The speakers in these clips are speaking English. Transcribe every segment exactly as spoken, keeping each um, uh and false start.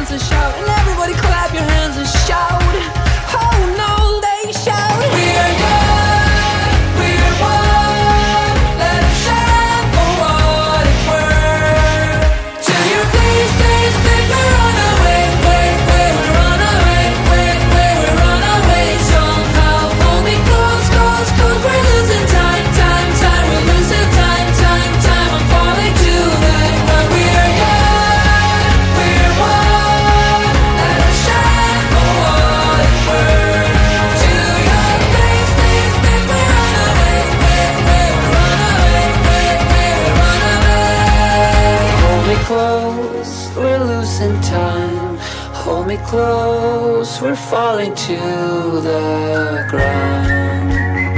hands and shout, and everybody clap your hands and shout. Oh no, they shout. We're young, we're one. Let us shine for what it's worth. To your please, please, please, we run away, wait, wait, we run away, wait, wait, we run away. Somehow hold me close, close, close. We're losing time, time, time. We're losing time, time, time. I'm falling to the ground. We're young, we're one. Let us shine for what it's worth. To your please, please, please, we run away, wait, wait, we run away, wait, wait, we run away. Hold me close, we're losing time. Hold me close, we're falling to the ground.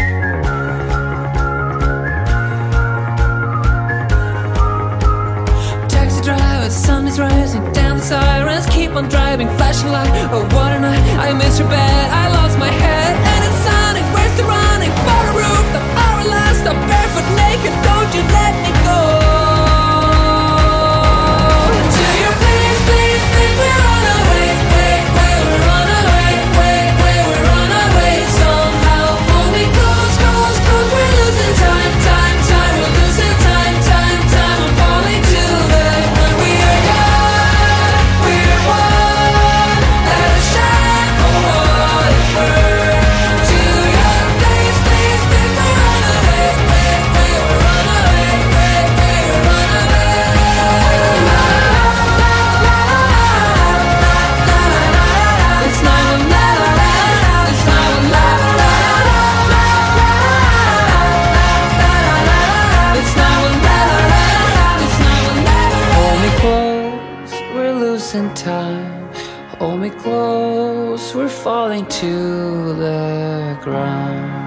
Taxi driver, the sun is rising, down the sirens keep on driving, flashing light. Oh, what a night! I miss your bed, I lost my head, and it's sunny. Where's the running? For a roof, the hour last, I'm barefoot naked. Don't you let me go. To your please, please, please, we run away, wait, wait, we run away, wait, wait, we run away. Somehow hold me close, close, close. We're losing time, time, time. We're losing time, time, time. I'm falling to the ground. We are young, we're one. Let us shine for what it's worth. To your please, please, please, we run away, wait, wait, we run away, wait, wait, we run away. It's not a la la la. It's not a la la la. It's not a la la la. It's not a la la la. Hold me close, we're losing time. Hold me close, we're falling to the ground.